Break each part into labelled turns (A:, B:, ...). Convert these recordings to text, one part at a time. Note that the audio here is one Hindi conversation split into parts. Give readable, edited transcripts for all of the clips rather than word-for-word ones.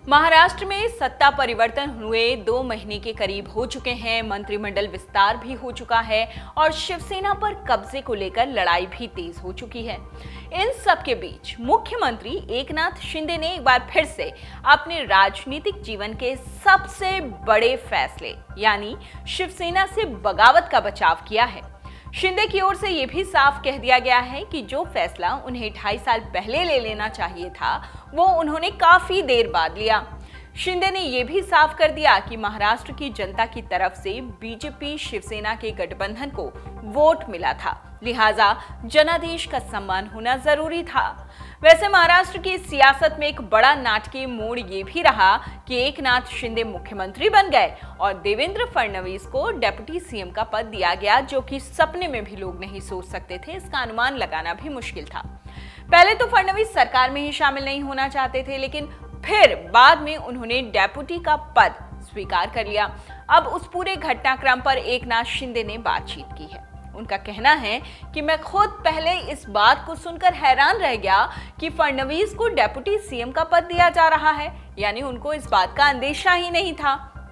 A: महाराष्ट्र में सत्ता परिवर्तन हुए 2 महीने के करीब हो चुके हैं। मंत्रिमंडल विस्तार भी हो चुका है और शिवसेना पर कब्जे को लेकर लड़ाई भी तेज हो चुकी है। इन सब के बीच मुख्यमंत्री एकनाथ शिंदे ने एक बार फिर से अपने राजनीतिक जीवन के सबसे बड़े फैसले यानी शिवसेना से बगावत का बचाव किया है। शिंदे की ओर से यह भी साफ कह दिया गया है कि जो फैसला उन्हें 2.5 साल पहले ले लेना चाहिए था वो उन्होंने काफी देर बाद लिया। शिंदे ने यह भी साफ कर दिया कि महाराष्ट्र की जनता की तरफ से बीजेपी शिवसेना के गठबंधन को वोट मिला था, लिहाजा जनादेश का सम्मान होना जरूरी था। वैसे महाराष्ट्र की सियासत में एक बड़ा नाटकीय मोड़ ये भी रहा कि एकनाथ शिंदे मुख्यमंत्री बन गए और देवेंद्र फडणवीस को डेप्यूटी सीएम का पद दिया गया, जो कि सपने में भी लोग नहीं सोच सकते थे। इसका अनुमान लगाना भी मुश्किल था। पहले तो फडणवीस सरकार में ही शामिल नहीं होना चाहते थे, लेकिन फिर बाद में उन्होंने डेप्यूटी का पद स्वीकार कर लिया। अब उस पूरे घटनाक्रम पर एकनाथ शिंदे ने बातचीत की है। उनका कहना है कि मैं खुद पहले इस बात को सुनकर हैरान रह गया कि फडणवीस को डेप्यूटी सीएम का पद दिया जा रहा है, यानी उनको इस बात का अंदेशा ही नहीं था।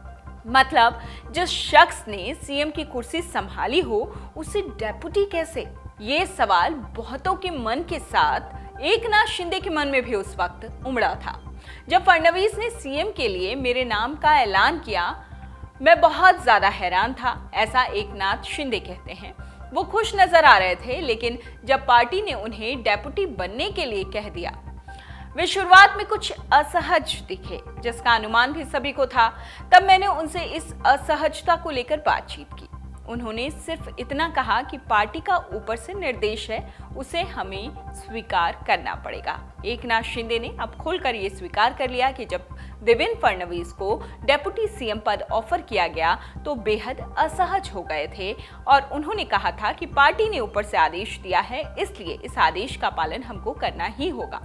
A: मतलब जिस शख्स ने सीएम की कुर्सी संभाली हो उसे डेप्यूटी कैसे? ये सवाल बहुतों के मन के साथ एकनाथ शिंदे के मन में भी उस वक्त उमड़ा था। जब फडणवीस ने सीएम के लिए मेरे नाम का ऐलान किया, मैं बहुत ज्यादा हैरान था, ऐसा एकनाथ शिंदे कहते हैं। वो खुश नजर आ रहे थे, लेकिन जब पार्टी ने उन्हें डेप्यूटी बनने के लिए कह दिया, वे शुरुआत में कुछ असहज दिखे, जिसका अनुमान भी सभी को था। तब मैंने उनसे इस असहजता को लेकर बातचीत की। उन्होंने सिर्फ इतना कहा कि पार्टी का ऊपर से निर्देश है, उसे हमें स्वीकार करना पड़ेगा। एकनाथ शिंदे ने अब खुलकर ये स्वीकार कर लिया कि जब देवेंद्र फडणवीस को डेप्यूटी सीएम पद ऑफर किया गया तो बेहद असहज हो गए थे और उन्होंने कहा था कि पार्टी ने ऊपर से आदेश दिया है, इसलिए इस आदेश का पालन हमको करना ही होगा।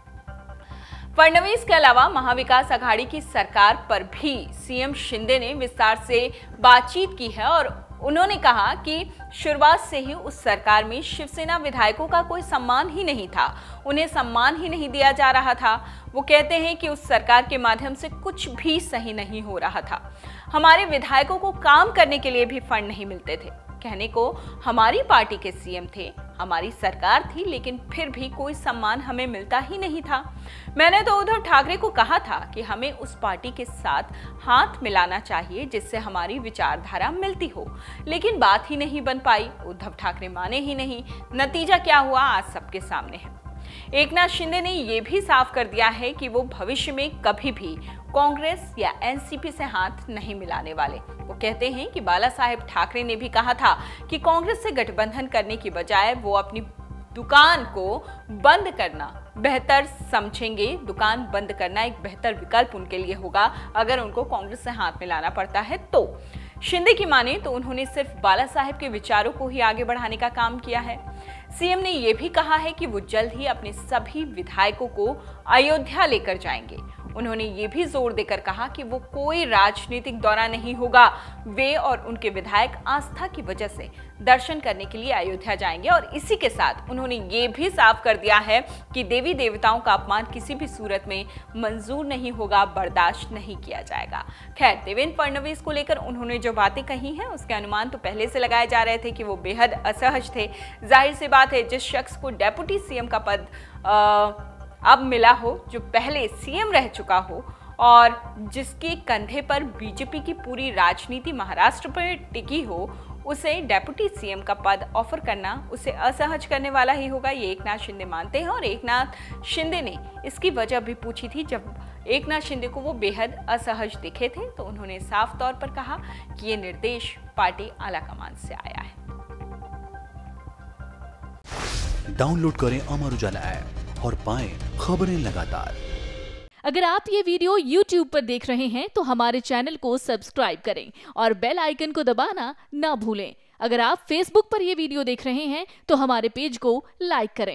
A: फडणवीस के अलावा महाविकास आघाड़ी की सरकार पर भी सीएम शिंदे ने विस्तार से बातचीत की है और उन्होंने कहा कि शुरुआत से ही उस सरकार में शिवसेना विधायकों का कोई सम्मान ही नहीं था, उन्हें सम्मान ही नहीं दिया जा रहा था। वो कहते हैं कि उस सरकार के माध्यम से कुछ भी सही नहीं हो रहा था। हमारे विधायकों को काम करने के लिए भी फंड नहीं मिलते थे। कहने को हमारी पार्टी के सीएम थे, हमारी सरकार थी, लेकिन फिर भी कोई सम्मान हमें मिलता ही नहीं था। मैंने तो उद्धव ठाकरे को कहा था कि हमें उस पार्टी के साथ हाथ मिलाना चाहिए जिससे हमारी विचारधारा मिलती हो, लेकिन बात ही नहीं बन पाई। उद्धव ठाकरे माने ही नहीं। नतीजा क्या हुआ आज सबके सामने है। एकनाथ शिंदे ने यह भी साफ कर दिया है कि वो भविष्य में कभी भी कांग्रेस या एनसीपी से हाथ नहीं मिलाने वाले। वो कहते हैं कि बाला साहेब ठाकरे ने भी कहा था कि कांग्रेस से गठबंधन करने की बजाय वो अपनी दुकान को बंद करना बेहतर समझेंगे। दुकान बंद करना एक बेहतर विकल्प उनके लिए होगा अगर उनको कांग्रेस से हाथ मिलाना पड़ता है तो। शिंदे की माने तो उन्होंने सिर्फ बाला साहेब के विचारों को ही आगे बढ़ाने का काम किया है। सीएम ने यह भी कहा है कि वो जल्द ही अपने सभी विधायकों को अयोध्या लेकर जाएंगे। उन्होंने ये भी जोर देकर कहा कि वो कोई राजनीतिक दौरा नहीं होगा, वे और उनके विधायक आस्था की वजह से दर्शन करने के लिए अयोध्या जाएंगे। और इसी के साथ उन्होंने ये भी साफ कर दिया है कि देवी देवताओं का अपमान किसी भी सूरत में मंजूर नहीं होगा, बर्दाश्त नहीं किया जाएगा। खैर, देवेंद्र फडणवीस को लेकर उन्होंने जो बातें कही हैं उसके अनुमान तो पहले से लगाए जा रहे थे कि वो बेहद असहज थे। जाहिर सी बात है, जिस शख्स को डेप्यूटी सीएम का पद अब मिला हो, जो पहले सीएम रह चुका हो और जिसके कंधे पर बीजेपी की पूरी राजनीति महाराष्ट्र पर टिकी हो, उसे डेप्यूटी सीएम का पद ऑफर करना उसे असहज करने वाला ही होगा, ये एकनाथ शिंदे मानते हैं। और एकनाथ शिंदे ने इसकी वजह भी पूछी थी। जब एकनाथ शिंदे को वो बेहद असहज दिखे थे तो उन्होंने साफ तौर पर कहा कि ये निर्देश पार्टी आलाकमान से आया है।
B: डाउनलोड करें अमर उजाला ऐप और पाएं खबरें लगातार।
C: अगर आप ये वीडियो YouTube पर देख रहे हैं तो हमारे चैनल को सब्सक्राइब करें और बेल आइकन को दबाना ना भूलें। अगर आप Facebook पर ये वीडियो देख रहे हैं तो हमारे पेज को लाइक करें।